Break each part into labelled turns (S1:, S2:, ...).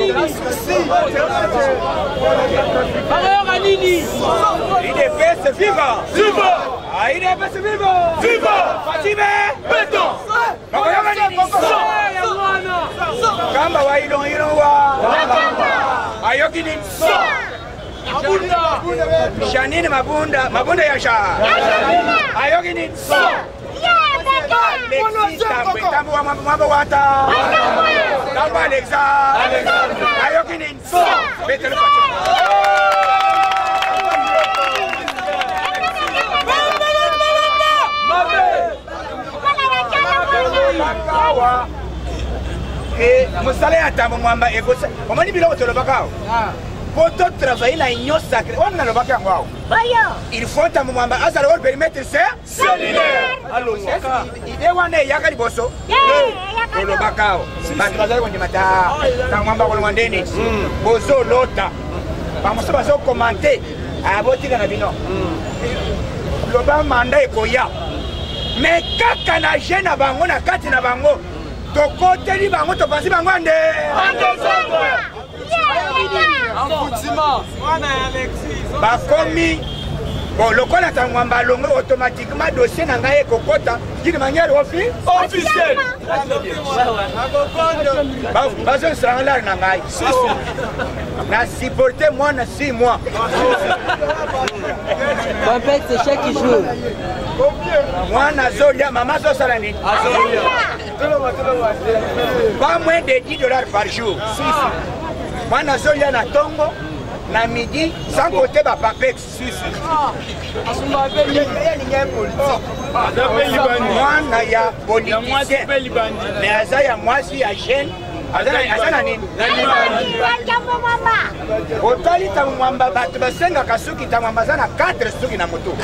S1: IDPS viva! Viva! IDPS viva! Viva! Fatime! Béton! Kamba wa ilo wa! Ayokini! Shanini mabunda ya sha! Ayokini! Tambo wa mambo wata! Tambo Alexa! Ayokini! Betel pacho! Et Moussale a tambo mwamba écossais. Comment dit bilo le bakao? Pour tout travailler la union sacrée, on a le bakao. Il faut tambo mwamba azalo le périmètre c'est cellulaire. Allo il est wane yakali bosso. Le bakao. Bazalo ko ndimata. Tambo mwamba ko mwandeni. Bosso lota. Bamoso baso commenter. Abotika na bino. Le ba manda ekoya. Mais kaka na jeune bango na kati na bango tokoteli bango topanzi bango ande bakomi bon lokola tangwamba longo automatiquement dossier na ngai ekokota d'une manière officielle bazo sangala na ngai na supporter moi na 6 mois
S2: Pampette c'est chaque qui joue.
S1: Moi nazolia maman sosala nini pas moins de $10 par jour. Moi nazolia na tongo na midi sans côté ba papex. Moi na ya politicien mais aza ya mwasi ya jeune azana nini otali tango mwamba bato basengaka suki tango mwamba aza na 4 suki na moto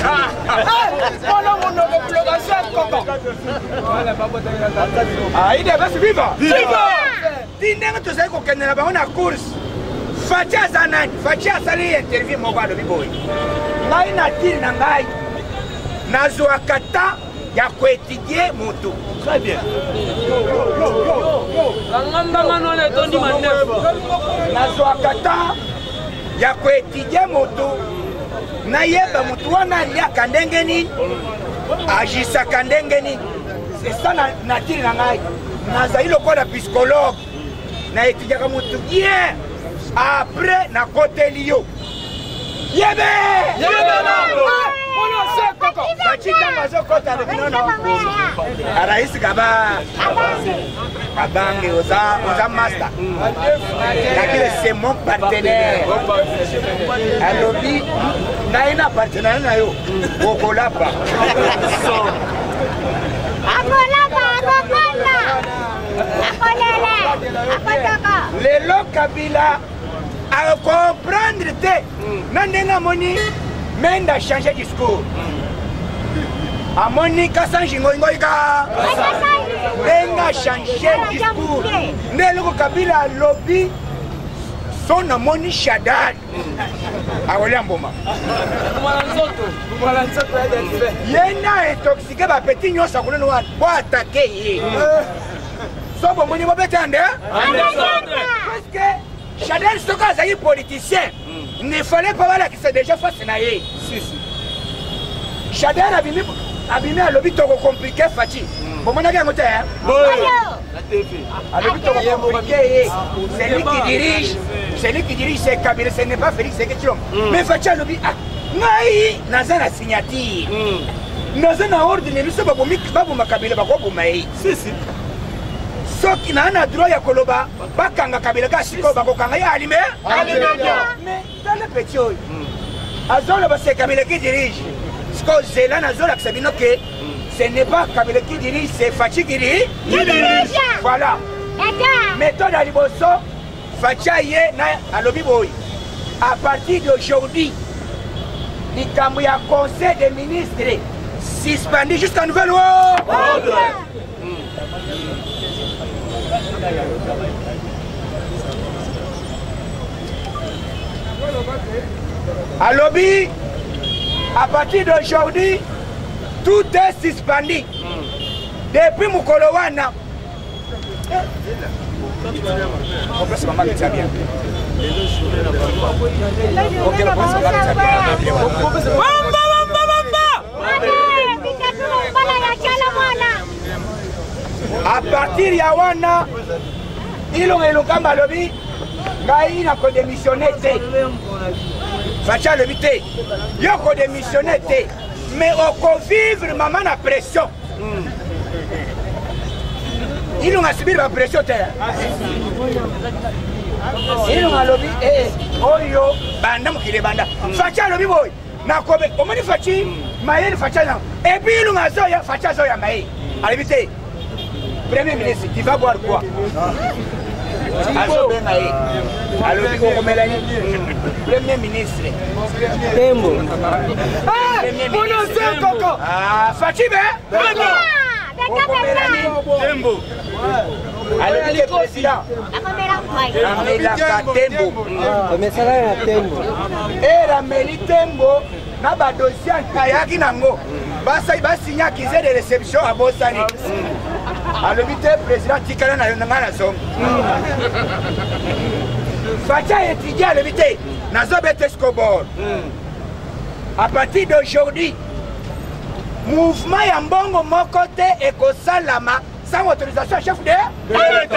S1: IDPS viva ti ndenge tozali kokende na bango na course Fachi aza nani Fachi asali interview moko alobi boye ngai na tiri na ngai nazwaka ta ya koetudie moto. Très bien. Nazwaka ta ya koetudie moto nayeba moto wana aliaka ndenge nini agisaka ndenge nini. C'est ça na tiri na ngai nazali lokola psychologue na etudiaka moto bien après na koteli yo yebe Araisi kaba Kabange oza master. C'est mon partenaire. Alobi naina partenaire na yo Okolapa. Lelo Kabila à comprendre te nandenga moni menda changer discours amoni kasanji ngoingoika menga changer discours ndelo Kabila lobby son amoni Shadad awolia mboma yena intoxiqué ba petit nyosa koleno wa bo attaquer ye so bo moni bo betande parce que Shadad Soka Zayi politicien, il ne fallait pas voir qui s'est déjà face à lui. Shadad abîmé à l'objet compliqué Fachi. Bon, on a gagné hein? À l'objet compliqué, c'est lui qui dirige, c'est Kabila, ce n'est pas Félix Seketchilom. Mais Fachi a l'objet, naï, naza la signature. Naza na ordre, nous sommes pas Kabila, pas pour maï. Soki na ana droit ya koloba bakanga Kabila ka siko bakokanga ya alime mais dans le petit oyo azolo ba c'est Kabila qui dirige siko zela na zola ksabino que ce n'est pas Kabila qui dirige c'est Fachi qui dirige voilà méthode à liboso Fachi ye na alobi boy à partir d'aujourd'hui likambo ya conseil des ministres suspendu jusqu'à nouvel ordre. À lobby, à partir d'aujourd'hui, tout est suspendu. Depuis Mukolowana, On place maman qui bien. Ok, on place maman qui bien. À partir ya wana ilonga elokamba lobi ngai na ko démissionner te. Facha lobi te. Yo ko démissionner te. Mais on peut vivre maman na pression. Ils ont subi la pression terre. Ils ont lobby oyo banda mukile banda. Facha lobby boy. Na kobe omani fachi maye facha na. Et puis ils ont azoya facha zoya maye. Allez Premier ministre, tu vas boire quoi? Premier ministre.
S2: Tembo.
S1: Ah, Fatime? Tembo. Allez, le président. Tembo.
S2: Tembo.
S1: Et la Mélie Tembo, n'a pas dossier à Yakinango. Basa signé accusé de réception à Bossani. À l'hôpital président Tikana na yonanga zone. Facha étudiant à l'hôpital Nazobete Skobor. À partir d'aujourd'hui, mouvement Yambongo mon côté et Kosalama sans autorisation chef de l'État.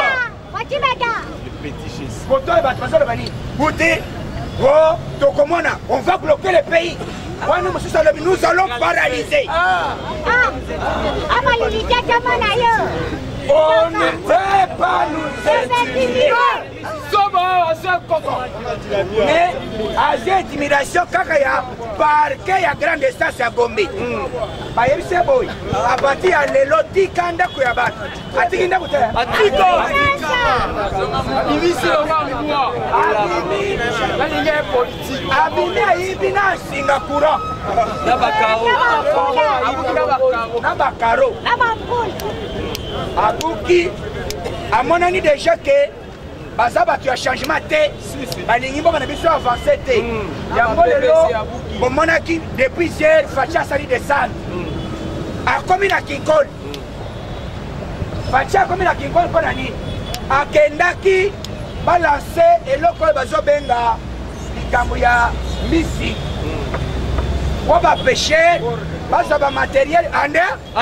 S1: On va bloquer le pays. Nous allons paralyser. On ne peut pas nous intimider. Mais à cette intimidation, Kakaya, parquet à grande distance à Bombi. À partir de l'Eloti Kanda Kuyabat. À Tikinda Bouter. À Tiko. Abimi à Ibina Singapour. Nabakaro. Abuki, à mon ami déjà que Bazaba tu as changement té, Balingibo on a besoin d'avancer té. Bon monaki depuis hier Facha sali de Sal. A commune à Kinkol. Facha commune à Kinkol pour nani. A Kendaki balancer et loko bazo benga likambo ya misi. On va pêcher, bazaba matériel ande.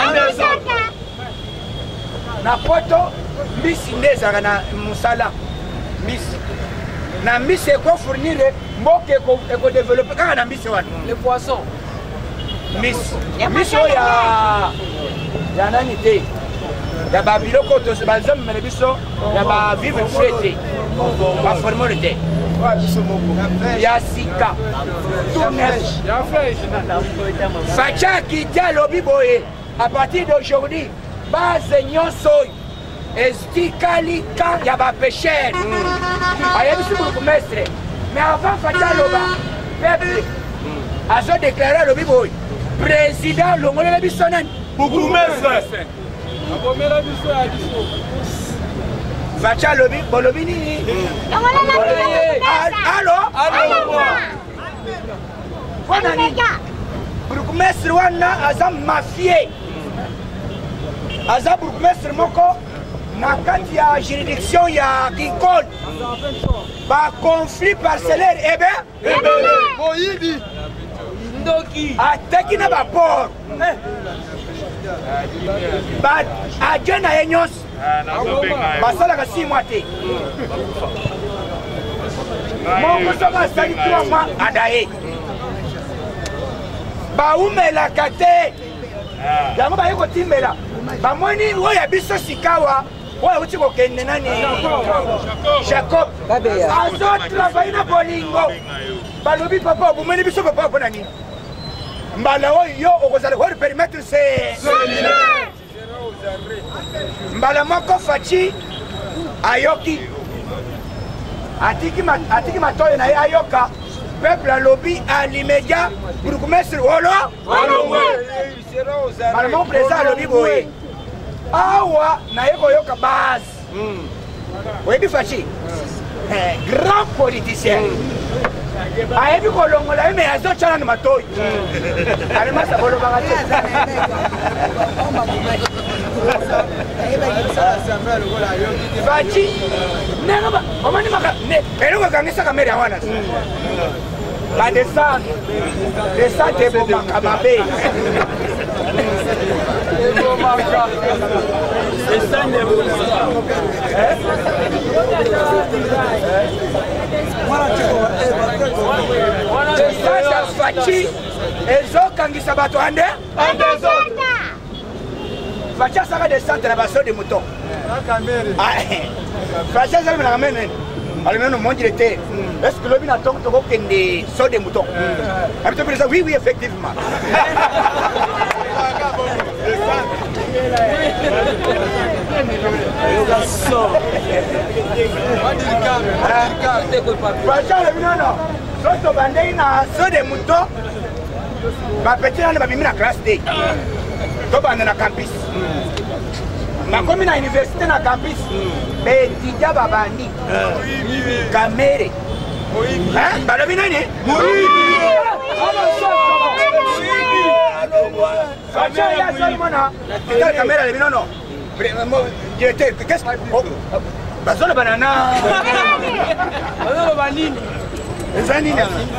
S1: Na poto misi ndezaka na musala misi na misi eko fournir mboka eko développer kaka na misi wana les poissons misi ya nani te ya ba biloko to se bazam mele biso ya ba vivre fête ba formule te ya sika Facha qui tient lobby boye à partir d'aujourd'hui base nyonso estikali kan ya ba pêcheur ayebisi bourgmestre mais avant Facha loba peuple azo déclarer le biboy président longolela biso nani bourgmestre akomela biso ya biso Facha lobi bolobi nini allo wana nini bourgmestre wana aza mafie aza bourgmestre moko na kati ya juridiction ya Kinkol ba conflit parcellaire ebe boyibi ndoki ateki na ba port ba ajena yenyos basala ka 6 mois te moko soka sali 3 mois adaye ba umela kate yango ba yeko timbela bamoni oya biso sikawa oya uti kokende nani Jacob azo travailler na bolingo balobi papa obumeni biso papa pona nini mbala oyo okozala ko permettre c'est mbala moko Fachi ayoki atiki matoyo na ayoka peuple alobi à l'immédiat bourgmestre Allemand président alobi boye awa na yeko yoka base oyebi Fachi grand politicien ayebi kolongola me azochala na matoyi alemasa bolobaka te Fachi nenga omani maka ne eloko kangisa kamera ya wana ba descendre bon makamabe Fachi ezokangisa bato ande Fachi asaka descendre na baso de mouton Fachi asaka na kamene alors mon directeur est-ce que l'homme attend que des sauts de moutons oui oui effectivement saut de moutons ma petite année m'a mis la classe D dans la campus ma commune à l'université na campus Betija babani kamere balobi nani kamera lebi nono directeur qu'est-ce que bazolo banana bazolo banini Zanini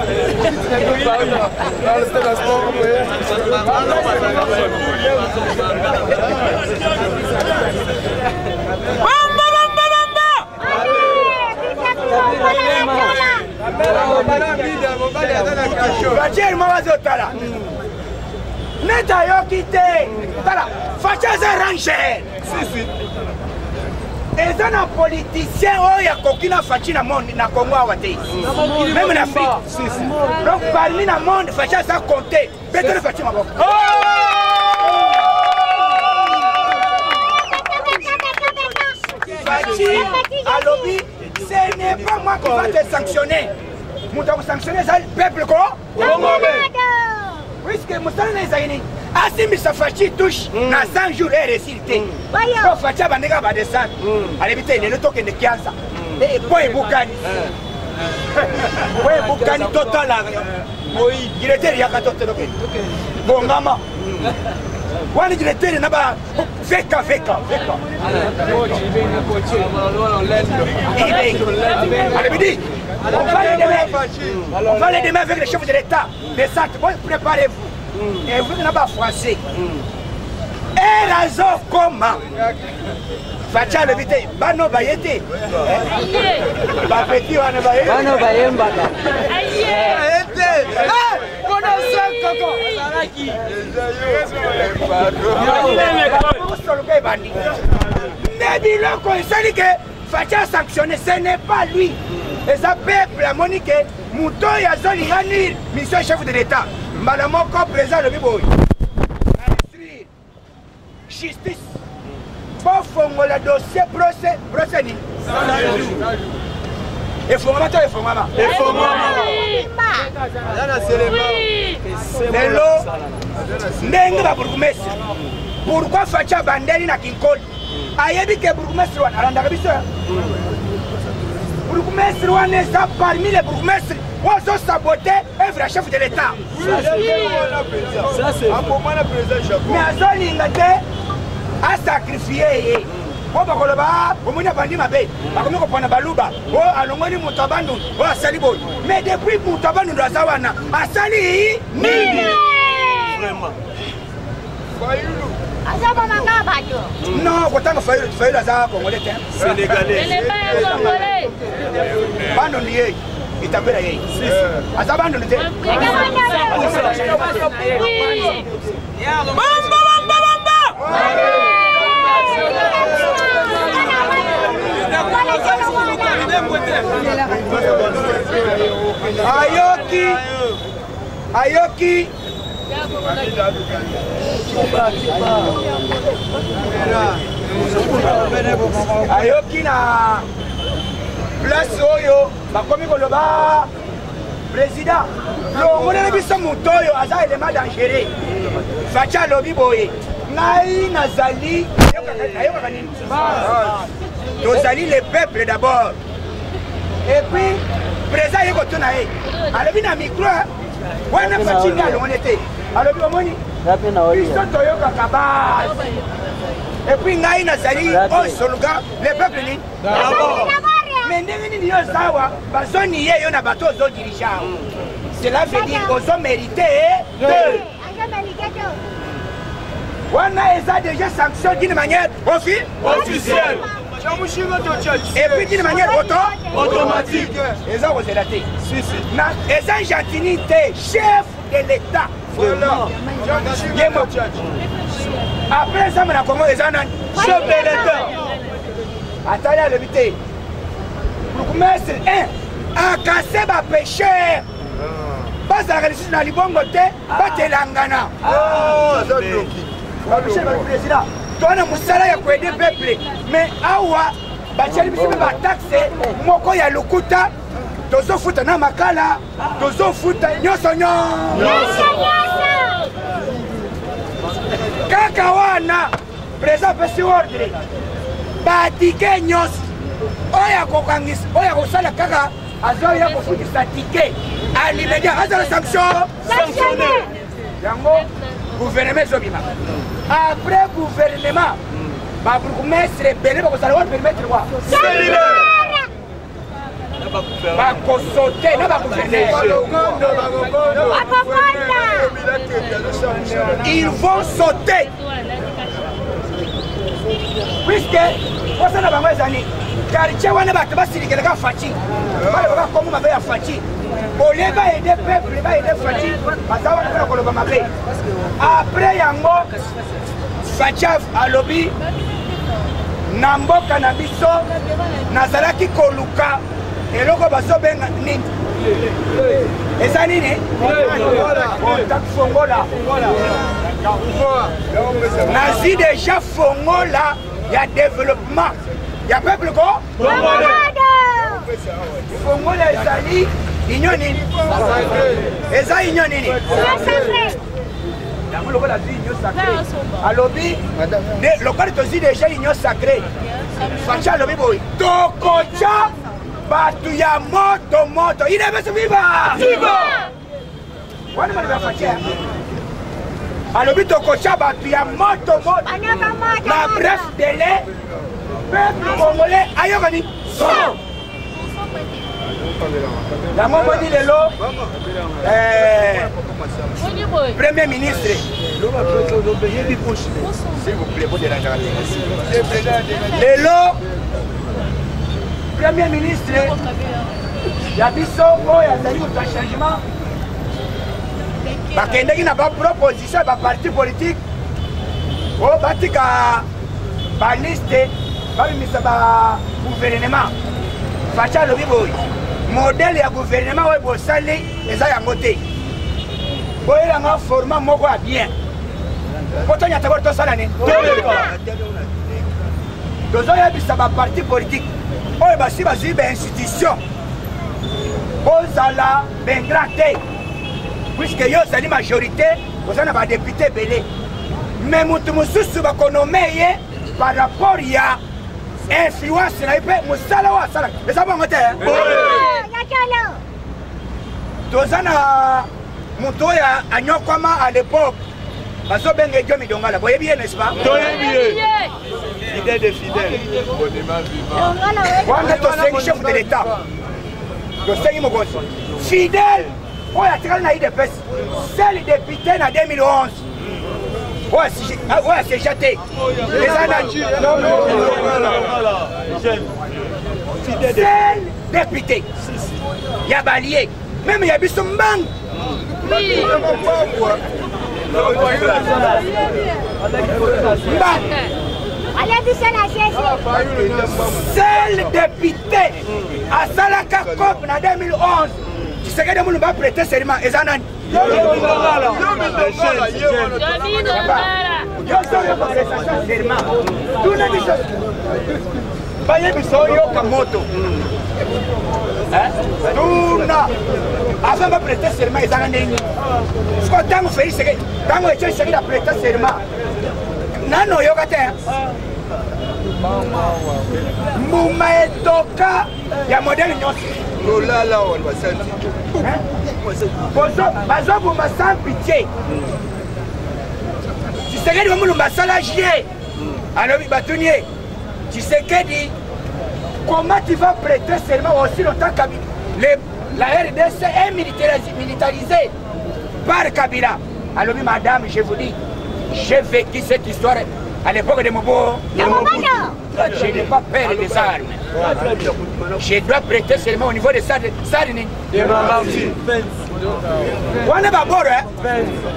S1: Fachi mawazotala neta yokite tala Fachi ranger et un politicien oya kokina Fachi na monde na Congo awate même en Afrique donc parmi na monde Fachi ça compter peut-être Fachi maboko Fachi alobi ce n'est pas moi qui va te sanctionner. Nous devons sanctionner le peuple congolais. Puisque Moussala Nazaini, Assim Fachi touche dans 100 jours et résulté. Donc Fachi va descendre. Allez vite, il est le token de Kianza. Et quoi est Boukani? Ouais, Boukani total. Il était Yakato. Bon, maman. Wani directeur naba feka Allez, on va les demain avec les chefs de l'État. Les centres, préparez-vous. Et vous n'avez pas français. Et la zone comment Facha le vite, Bano Bayete. Bapeti Bano Bayete. Bano Bayembaka. Facha sanctionné, ce n'est pas lui. Et ça peuple la monique, Mouton Yazoli Yanir, mission chef de l'État. Madame Moko, président de Biboy. Justice. Pour faire le dossier, procès. Et faut maman, il faut maman. Pourquoi Facha Bandeli na Kinkoli? Ayebi que bourgmestre wana alanda kabisa. Bourgmestre wana est parmi les bourgmestres qui ont saboté œuvre chef de l'État. Ça c'est un moment le président Jacob. Mais Azoli ngate a sacrifié. Ko bakoloba omuna bandi mabe. Bakomi ko pona baluba. O alongoni mutabandu. O asali boy. Mais depuis mutabandu ndo azawana. Asali nini? Vraiment. Non, quand on fait la zara congolais, sénégalais. Ce n'est pas un congolais. Bando lié, il t'a fait la yé. Azabando lié. Ayoki. Ayoki na place oyo bakomi koloba président longolele biso moto oyo aza élément dangereux Facha lobi boye ngai nazali ayokaka nini tozali le peuple d'abord et puis président yeko tuna ye alobi na micro wana Fachi nga longone te alobi omoni biso toyokaka base epuis ngai nazali oyo soluka le peuple nini mais ndenge nini yo sawa bazoni ye yo na bato ozodirige awa cela veut dire ozomérite wana eza déjà sanction d'une manière officielle et puis d'une manière automatique eza kozela te eza Jantini te chef de l'état après ça na Congo eza nani chef de l'état atali alobi te bourgmestre akase bapêcheur bazalaka lisusu na libongo te batelangana président tona mosala ya koede peuple mais awa batiali biso mpe bataxe moko ya lokuta tozofuta na makala tozofuta nyonso kaka wana président apesi ordre batike nyonso oyo akosala kaka azoya kofutisa tike alimedia azala sanctionné yango gouvernement ezobima après gouvernement babourgmestre ebele bakozala wana perimetre kwa bakosote na bagouverneur ils vont sauter puisque osana bango ezali quartier wana bato basilikelaka faci bale bakakomo mabe ya faci olie baede peuple baede faci baza wana mpona koloba mabe après yango faci alobi na mboka na biso nazalaki koluka eloko bazobenga nini eza nini fongola nazi déjà fongola ya développement ya peuple ko fongola ezali union nini eza union nini yango lokola zwi union sacré alobi lokali tozwi déjà union sacré faci alobi boye tokoca bato ya moto inebese viva wana mali bafaci alobi tokoca bato ya moto na bref délai peuple congolais ayokani so yango moni lelo premier ministre lelo premier ministre ya biso oyo azali koza changement bakendeki na baproposition ya baparti politique oyo batika baliste babimisa bagouvernement faci alobi boye modele ya gouvernement oyo bosali eza yango te boyelanga format moko ya bien po tonyata bolo tosala nini tozoyebisa baparti politique oyo basi bazwi bainstitution ozala bengra te puisque yo ozali majorité oza na badepute ebele mais motu mosusu bakonome ye par rapport ya influence na ye mpe mosala oyo asalaka eza bongo te toza na moto oyo anyokwama à l'époque bazobenga edio midongala boyebi ye n'est-ce pas fidèle de fidèle wana tosengi chef de l'état tosengi mokonzi fidèle oyo atikali na idps seul député na 2011 oyo aseja te eza nani seul député ya balie meme ya biso mbangu seul député asalaka COP na 2011 Tshisekedi mulu ba prêter serment eza nani bayebiso yoka moto tuna avant ba prêter serment ezanga ndenge siko ntango Félix Tshisekedi ntango Etienne Tshisekedi aprêter serment nano yoka te mbuma etoka ya modele nyonso bazobuma sans pitié Tshisekedi wa mulumba sala chier. Alors Batunier, Tshisekedi, comment tu vas prêter seulement aussi longtemps que la RDC est militarisée par Kabila? Alors madame, je vous dis, j'ai vécu cette histoire à l'époque de Mobo. Je n'ai pas peur des armes. Je dois prêter seulement au niveau de Sarni. On est pas bon, hein?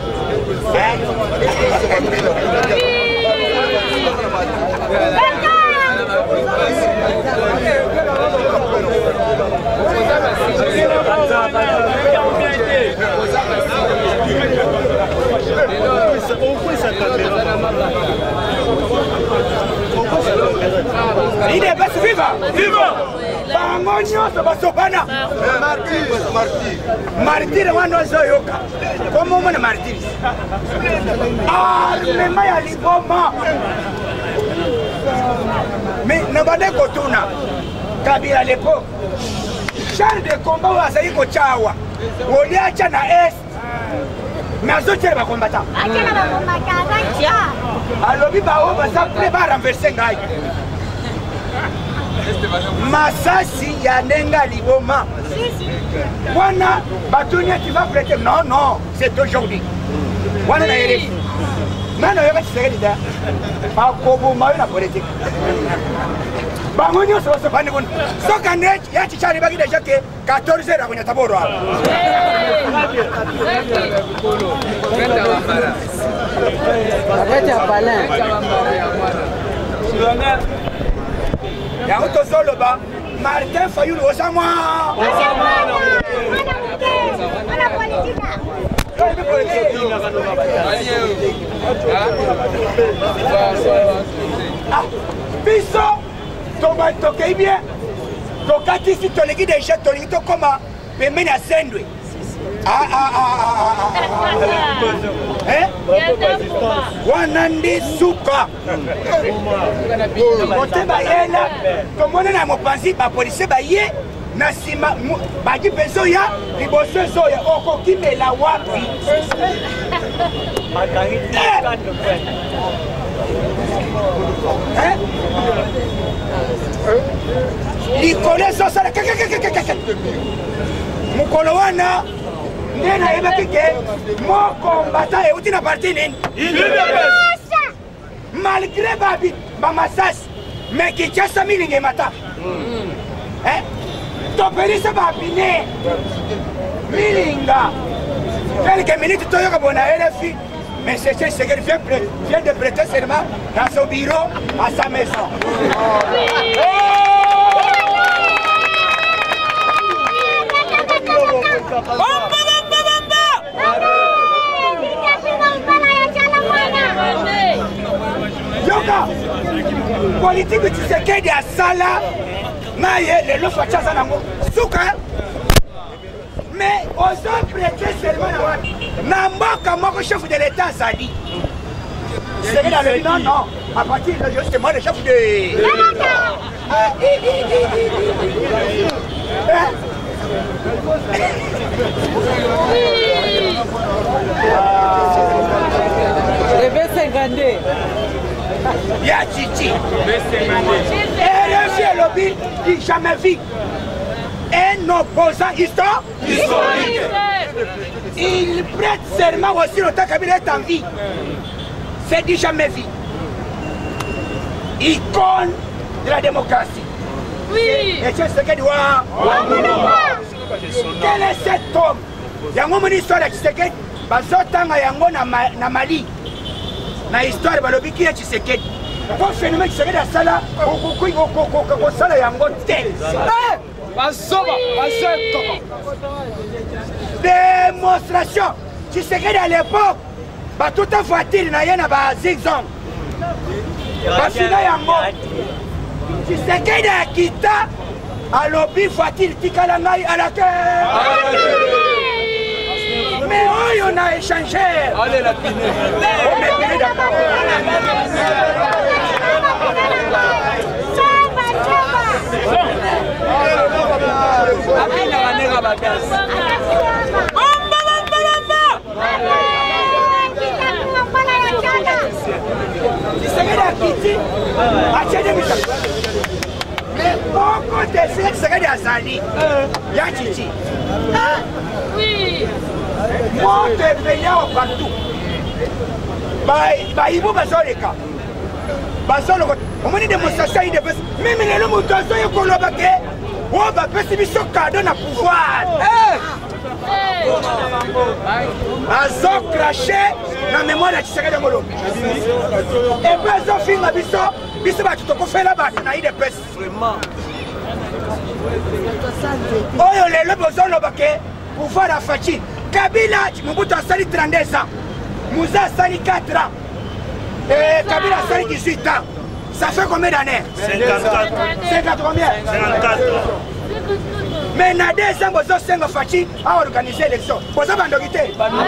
S1: Il est pas vivant. Bangonyo sabasopana. Martyr wana zoyoka. Comment on est martyr? Ah, le maya liboma. Mais nabade kotuna. Kabila à l'époque. Charles de combat wa sayi ko chawa. Woliacha na est. Mais azotiere ba combattant. Acha na ba combattant. Alobi ba o ba sa prépare renverser ngai. Masasi ya nenga liboma. Wana Batunia qui va prêter. Non, non, c'est aujourd'hui. Wana na yere. Nano yoka Tshisekedi da. Akobo mayo na politique. Bangonyo so bani kun. So kanet ya chichari bagi deja ke 14 heures kwenye taboro hapo.
S2: Acha pala.
S1: Ya uto solo ba Martin Fayulu osamwa. Ana politika. Ah, biso toba tokei bien. Tokati si toleki deja toleki to koma pembeni ya Sendwe. Wanandi suka. Kote bayela tomone na mopanzi ba police baye na sima baji peso ya liboso soya okokimela wapi. Likole sosala mukolo wana ndena yeba kike moko mbata euti na parti nini malgré babi bamasasi mais Kinshasa milinge mata toperisa babine milinga quelques minutes toyoka bona RFI mais c'est ce qu'elle vient de prêter serment dans son bureau à sa maison. Yoka politique de Tshisekedi à Sala naye le lofa chaza nango suka mais ozo prêter seulement na mboka moko chef de l'état Zali c'est dans le non non à partir de juste moi le chef de ya Chichi RFI lobby qui jamais vu un opposant historique. Il prête serment aussi longtemps qu'il est en vie. C'est du jamais vu. Icône de la démocratie. Oui. Et c'est ce qu'il doit. Quel est cet homme? Il y a une histoire de Tshisekedi. Bazotanga yango na Mali. Na histoire balobi ki Tshisekedi. Pour phénomène Tshisekedi à Sala, au Sala yango te. Démonstration. Tshisekedi à l'époque, toute voiture n'a rien à zigzag. Bafina yango. Tshisekedi a quitté à lobby voiture tikala ngai à la terre. Mais oui, on a échangé. Allez la pinée. Kiti, Achede Misa. Mais beaucoup de sexes de Azali, ya Chichi.
S3: Oui.
S1: Moi, tu es payé partout. Bah, il faut passer les cas. On m'a dit démonstration, il devait. Même les hommes qui sont au Colombie, on va faire ce cadeau dans le pouvoir. Azo craché dans la mémoire de Tshisekedi de Molo. Et puis, ils ont filmé Bisso, Bisso va tout faire là-bas, il y a des pèses. Vraiment. Oh, les hommes qui sont là-bas, pouvoir à Fachi. Kabila, Mobutu a sali 32 ans. Moussa a sali 4 ans. Et Kabila a sali 18 ans. Ça fait combien d'années?
S4: 54.
S1: 50 combien?
S4: 54.
S1: Mais dans 2 ans, vous avez 5 Fachi à organiser l'élection. Vous avez bandogité.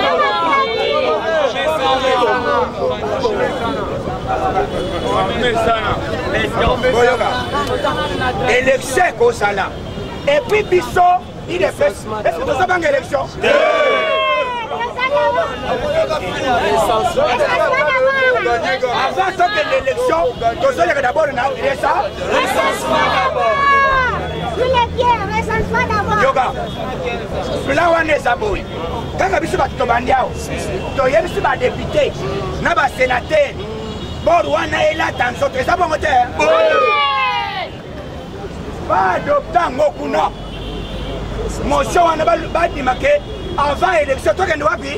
S1: Élection comme ça là. Et puis Bisso, il est fait. Est-ce que vous avez une élection? Avant de l'élection, vous allez d'abord ça. Yoga, là on est aboué. Quand vous avez tout bandia, vous avez député, vous avez sénateur, vous avez là dans votre ça bon moteur. Pas d'obtenir Mokuna. Motion on a pas dit marqué avant l'élection, toi qui nous as dit.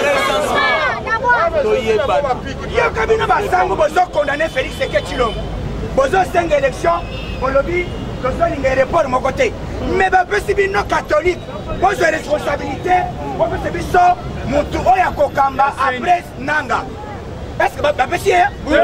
S1: Yo kabino basango bozo condamné Félix Sekechilom. Bozo 5 élections, on le dit, bozo linga report mon côté. Mais ba possible non catholique, bozo responsabilité, bozo biso mutu oya kokamba après nanga. Est-ce que ba possible? Oui.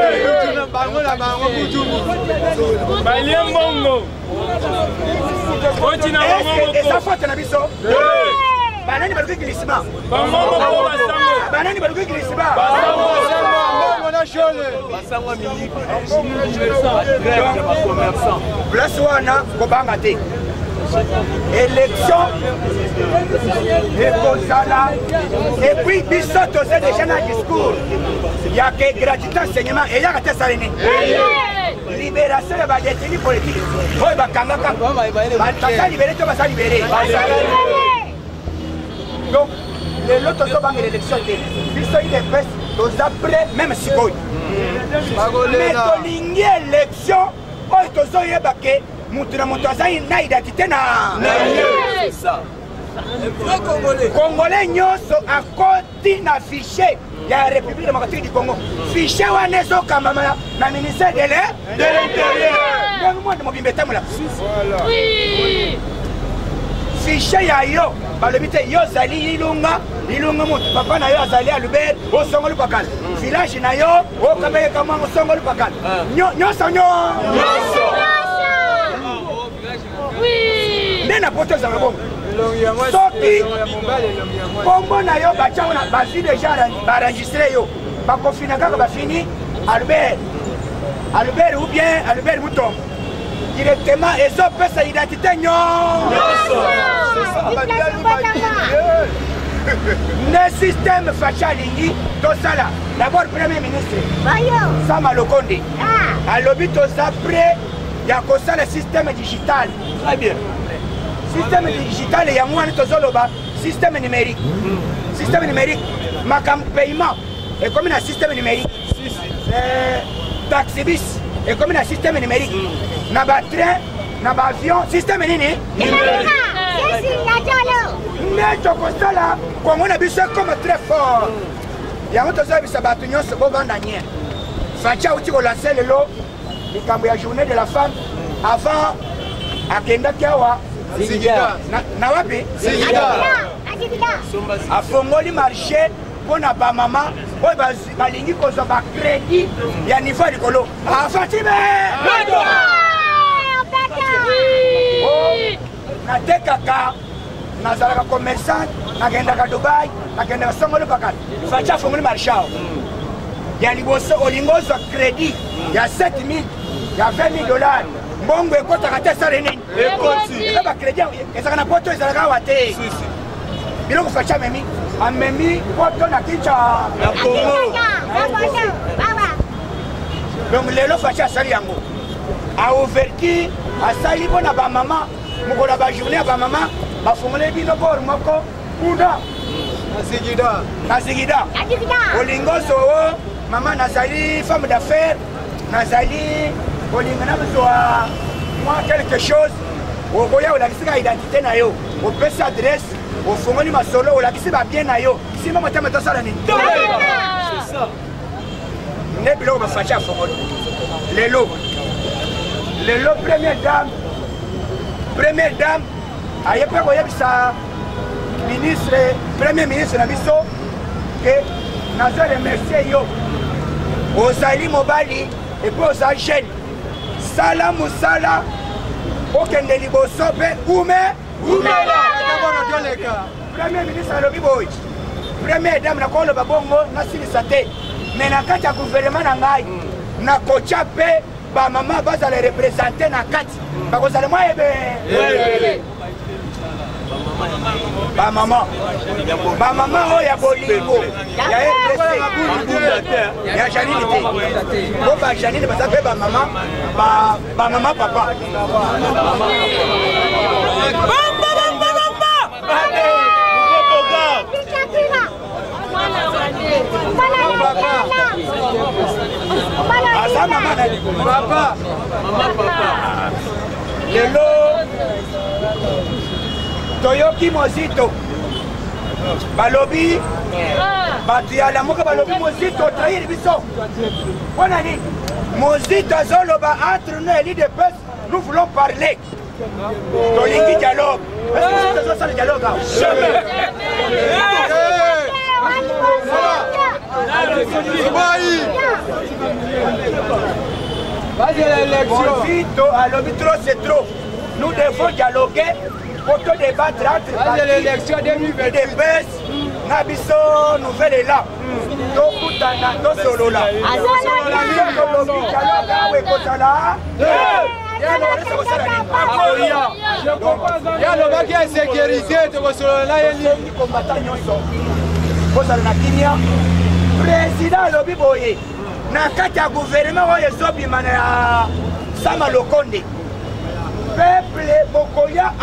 S1: Et ça faut na biso. Banani baluki glissement. Banani baluki glissement. Place wana kobanga te. Élection et Kozala. Et puis biso tose déjà na discours. Il y a que gratuité enseignement et il y a que ça l'année. Libération de la détenue politique. Oui, bakanga kanga. Basa libéré, tu vas ça libérer. Donc, les autres sont dans l'élection. Ils sont des presses, tous après, même si vous. Mais dans l'élection, ils sont ébaqués. Moutazaï n'a identité na. C'est ça. Congolais nyonso à côté na fichier de la République démocratique du Congo. Fichier wane so kamama na ministère de l'Intérieur. Moi de mobimeta mula. Oui. Fichier ya yo, balobite yo zali ilunga mot papa na yo azali Albert o songolu pakal. Village na yo o kabe kama o songolu pakal. Nyonso. Oui. Nena poto za mabongo. Soki kombo na yo bacha na basi déjà enregistré yo. Ba confiner kaka ba fini Albert ou bien Albert Mouton. Directement et ça peut sa identité le système Fachalingi Tosala. D'abord premier ministre Sama Lokonde. Alors après il y a le système digital. Très bien. Système digital et il y a moins de système numérique. Système numérique, ma paiement est comme un système numérique. Taxibus est comme un système numérique. Naba train, naba avion, système numérique. Mais Tokosala, comme on a vu ça comme très fort. Il y a un autre service à Batunion, c'est bon vendanier. Facha outil au lancer le lot, la journée de la femme avant à Kenda Kiawa. Na wapi? A fongoli marché pour na ba maman, oy balingi kozo ba crédit ya niveau likolo. A Fatime. Na tekaka na zalaka commerçant, na genda ka Dubai, na genda songolo bakal. Facha fongoli marché. Ya liboso olingozo crédit ya 7000, ya $20,000. Bongo ekota kate sarene ekoti eba crédit ezaka na poto ezalaka wate biloko facha memi amemi poto na kicha na Congo Donc lelo facha asali yango a ouverture asali bona ba mama mukola ba journée ba mama ba fongole bino bor moko kuna Nasigida olingo so mama nazali femme d'affaires nazali olingo na besoin moi quelque chose okoya olakisika identité na yo opesa adresse ofongoli masolo olakisi ba bien na yo sima matama tosala ni c'est ça ne biloko bafacha fongoli lelo première dame ayepe koyebisa premier ministre na biso que nazo remercier yo ozali mobali et puis ozali jeune sala musala okende liboso pe premier ministre alobi boy première dame nakoloba bongo nasilisa te mais na kati ya gouvernement na ngai nakotia pe bamama bazala représente na kati bakozala mwa ebe bamama oyo ya bolingo ya RDC ya Janine te po ba Janine baza mpe bamama papa aza mama na papa lelo toyoki mozito balobi bato ya lamuka balobi mozito trahir biso mpona nini mozito azoloba entre nous eli de pes nous voulons parler tolingi dialogue ezosala dialogue mozito alobi trop c'est trop nous devons dialoguer pour te débattre entre l'élection 2022 des baisses na biso nouvelle est là tokutana tosolola
S4: yalobaki ya sécurité tokosolola yeni
S1: kombata nyonso kozala na kimia président alobi boye na kati ya gouvernement oyo ezobima na Sama Lokonde peuple bokoya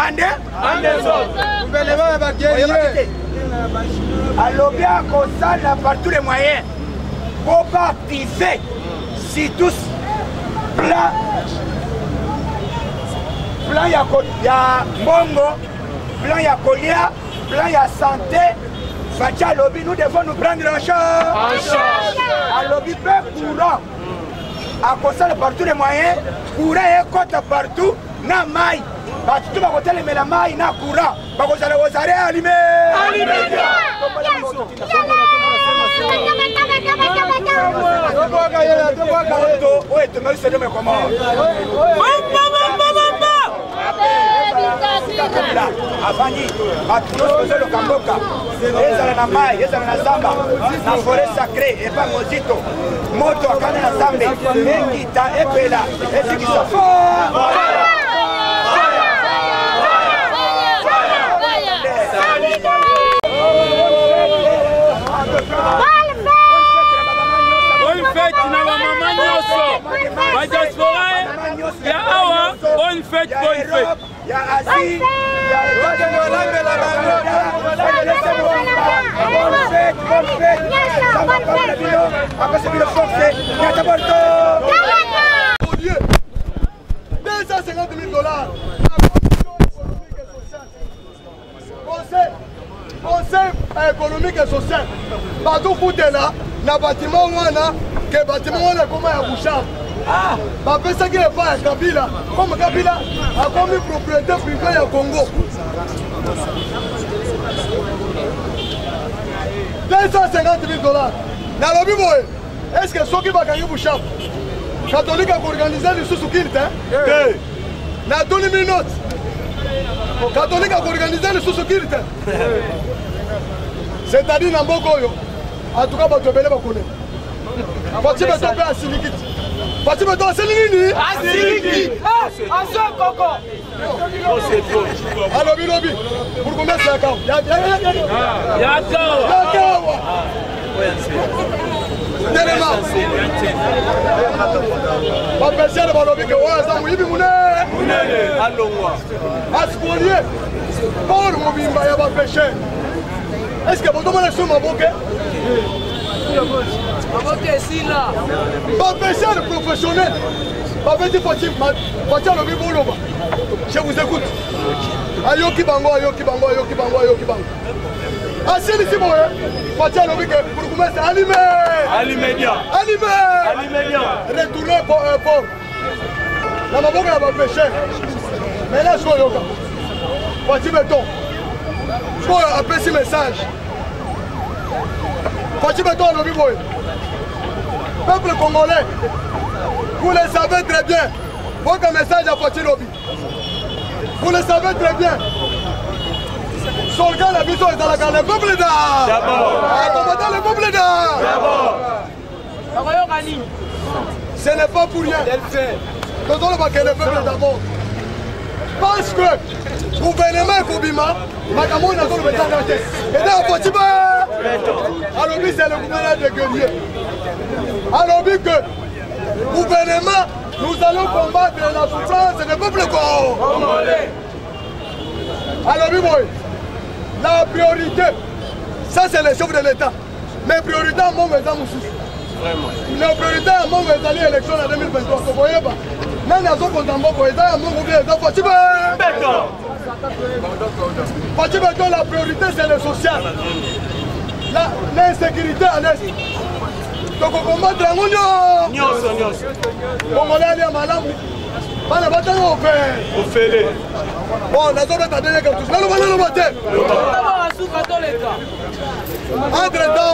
S1: alobi akosala par tous les moyens pour pas activer si tous plan ya bongo, plan ya kolia, plan ya santé. Fatia alobi nous devons nous prendre en charge. Alobi peu courant akosala par tous les moyens courant ekota partout na mai batu bakotelemela mai na courant bakozala kozale alime avandi batu nyonso kozoloka mboka ezala na mai ezala na zamba na forêt sacré epa mozito moto akana na zambe ekita epela ezikisa
S5: bonne fête na bamama nyonso badiaspora ya awa bonne fête
S1: ya Asie ya
S4: conseil économique et social bato futela na bâtiment wana ke bâtiment wana koma ya busham bapesaki epa ya Kabila comme Kabila akomi propriété privée ya Congo 250 000 $. Nalobi boye, est-ce que soki bakangi busham catholique akoorganize lisusu kili te na doni minute catholique akoorganize lisusu kili te c'est-à-dire na mboka oyo en tout cas bato ebele bakone fati beto mpe asilikiti fati beto asili nini asiliki asokoko alobi lobi burgomestre yakawa bapêcheur balobi ke oyo aza moyibi monene aspolier pour mobimba ya bapêcheur. Est-ce que botomona so maboke bapêcheur professionnel babeti Fati alobi boloba. Je vous écoute. Ayoki bango. Asilisi boye Fati alobi ke bourgmestre allumez retournez pour la maboke ya bapêcheur. Mais là je yoka Fati Beton pour appeler message. Fati Beton alobi boye peuple congolais, vous le savez très bien. Votre message à Fati Lobi. Vous le savez très bien. Soldat la mission est dans la garde. Le peuple d'abord. Le peuple d'abord. Ce n'est pas pour rien. Nous allons voir que le peuple d'abord. Parce que le gouvernement est Kobima, Makamou n'a pas le message d'acheter. Et dans Fati Beton, alors c'est le gouvernement de guerrier. Alors que le gouvernement, nous allons combattre la souffrance du peuple congolais. Alors la priorité, ça c'est le chef de l'État. Mais priorité à mon Moussou. La priorité à mon élection en 2023. Vous voyez pas? Même à son compte en banque, Fati Beton, la priorité c'est le social. L'insécurité à l'Est. Donc on combat la Mounion. Congolais allez à Malamu. Bana batanga au fait. Bon, la zone est à donner quelque chose. Entre-temps,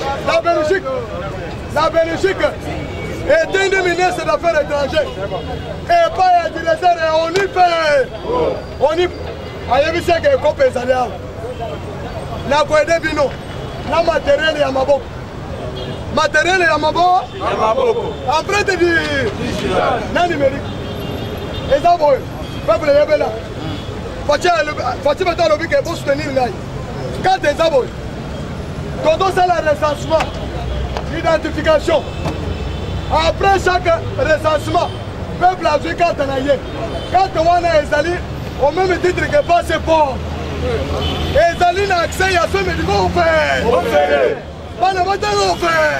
S4: la Belgique est une des ministres d'affaires étrangères. Et pas un directeur et on y fait. On y a vu ce que les copains allaient. La Kouede Bino, la matériel et à Maboko. Matériel et à Maboko. Après, tu dis, non numérique. Et ça, bon, peuple est là. Fati Beton a dit qu'il faut soutenir là. Quand tu es là, quand c'est le recensement, l'identification. Après chaque recensement, le peuple a vu quand on a eu. Quand on a allé, au même titre que passeport. Et Zali n'a accès à ce médicament au fait. Pas de matin au fait.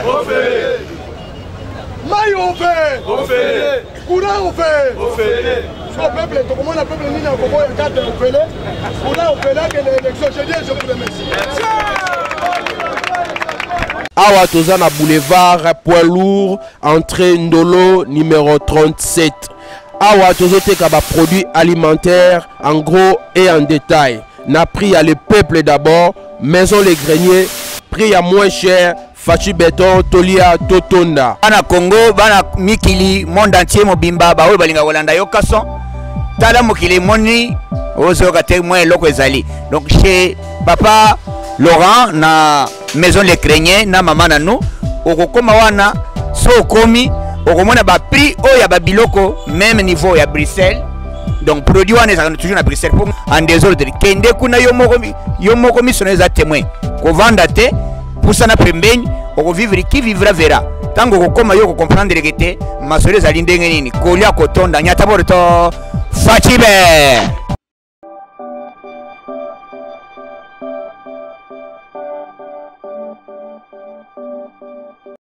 S4: Maille au fait. Courant au fait. Le peuple, tout le monde a peuple ni n'a pas eu 4 au fait. Courant au fait là que l'élection, je dis, je vous remercie.
S6: Awa toza na boulevard poids lourd entrée Ndolo numéro 37. Awa tozoteka ba produits alimentaires en gros et en détail. Na prix à le peuple d'abord, maison les greniers, prix à moins cher, Fati Beton, Tolia, Totonda.
S7: Bana Congo, bana Mikili, monde entier mobimba, ba oyo balinga kolanda yo kason. Tala mokili moni, ozo ka témoin loko ezali. Donc chez papa Laurent na maison les greniers na mama na nous, okokoma wana so komi, okomona ba prix oya ba biloko même niveau ya Bruxelles. Donc produit wana ezaka toujours na Bruxelles pour en désordre. Kende kuna yo moko misoneza témoin. Ko vanda te poussa na pembeni, oko vivre qui vivra verra. Tango ko koma yo ko comprendre que te masole za lindenge nini. Kolia kotonda nyata borto Fati Beton.